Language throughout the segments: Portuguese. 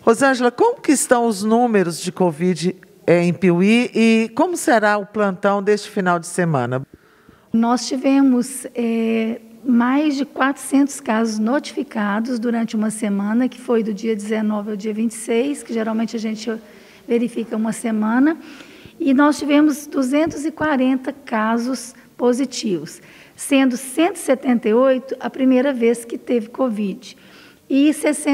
Rosângela, como que estão os números de Covid em Piuí e como será o plantão deste final de semana? Nós tivemos mais de 400 casos notificados durante uma semana, que foi do dia 19 ao dia 26, que geralmente a gente verifica uma semana, e nós tivemos 240 casos positivos, sendo 178 a primeira vez que teve Covid, e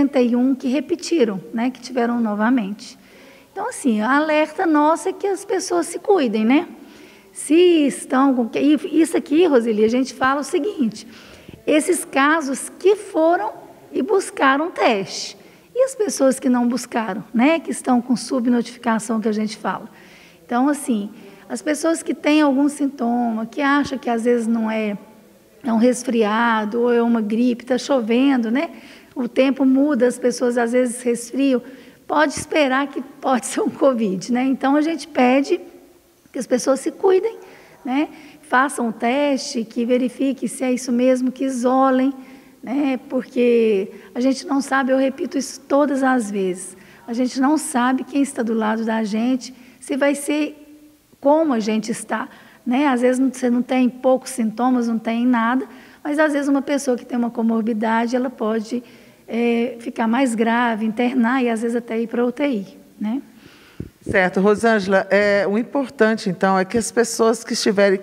61 que repetiram, né, que tiveram novamente. Então, assim, a alerta nossa é que as pessoas se cuidem, né? Se estão com... Isso aqui, Roseli, a gente fala o seguinte, esses casos que foram e buscaram teste, e as pessoas que não buscaram, né, que estão com subnotificação, que a gente fala. Então, assim, as pessoas que têm algum sintoma, que acham que às vezes não é um resfriado ou é uma gripe, está chovendo, né? O tempo muda, as pessoas às vezes resfriam, pode esperar que pode ser um Covid, né? Então, a gente pede que as pessoas se cuidem, né? Façam o teste, que verifiquem se é isso mesmo, que isolem, né? Porque a gente não sabe, eu repito isso todas as vezes, a gente não sabe quem está do lado da gente, se vai ser como a gente está, né? Às vezes você não tem poucos sintomas, não tem nada, mas às vezes uma pessoa que tem uma comorbidade, ela pode ficar mais grave, internar e às vezes até ir para a UTI, né? Certo, Rosângela, o importante então é que as pessoas que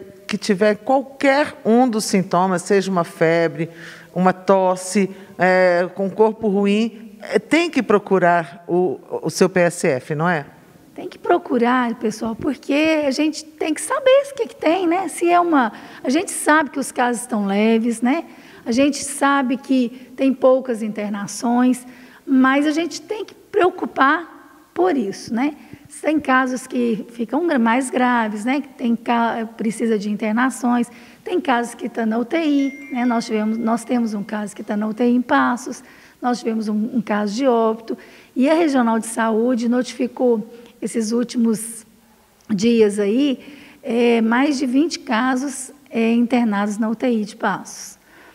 tiver qualquer um dos sintomas, seja uma febre, uma tosse, com corpo ruim, tem que procurar o seu PSF, não é? Tem que procurar, pessoal, porque a gente tem que saber o que tem, né? Se é uma... A gente sabe que os casos estão leves, né? A gente sabe que tem poucas internações, mas a gente tem que preocupar por isso, né? Tem casos que ficam mais graves, né? Que precisa de internações, tem casos que estão na UTI, né? Nós temos um caso que está na UTI em Passos, nós tivemos um caso de óbito, e a Regional de Saúde notificou esses últimos dias aí, mais de 20 casos internados na UTI de Passos.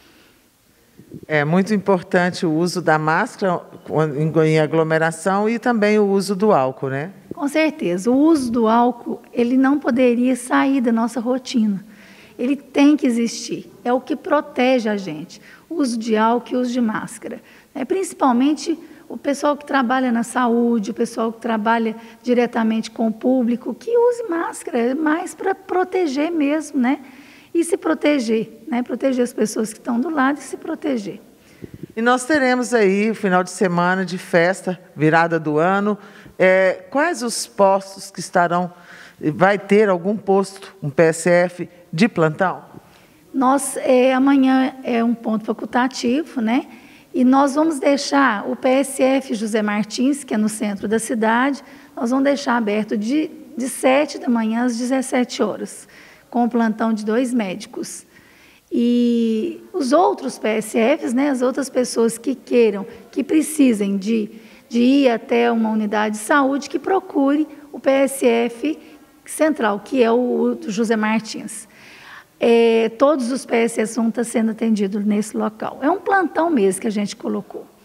É muito importante o uso da máscara em aglomeração e também o uso do álcool, né? Com certeza. O uso do álcool, ele não poderia sair da nossa rotina. Ele tem que existir. É o que protege a gente. O uso de álcool e o uso de máscara. Principalmente o pessoal que trabalha na saúde, o pessoal que trabalha diretamente com o público, que use máscara, mais para proteger mesmo, né? E se proteger, né? Proteger as pessoas que estão do lado e se proteger. E nós teremos aí o final de semana de festa, virada do ano. Quais os postos que estarão? Vai ter algum posto, um PSF de plantão? Amanhã é um ponto facultativo, né? E nós vamos deixar o PSF José Martins, que é no centro da cidade, nós vamos deixar aberto de 7 da manhã às 17 horas, com o plantão de 2 médicos. E os outros PSFs, né, as outras pessoas que queiram, que precisem de ir até uma unidade de saúde, que procure o PSF central, que é o José Martins. Todos os PSFs vão estar sendo atendidos nesse local. É um plantão mesmo que a gente colocou.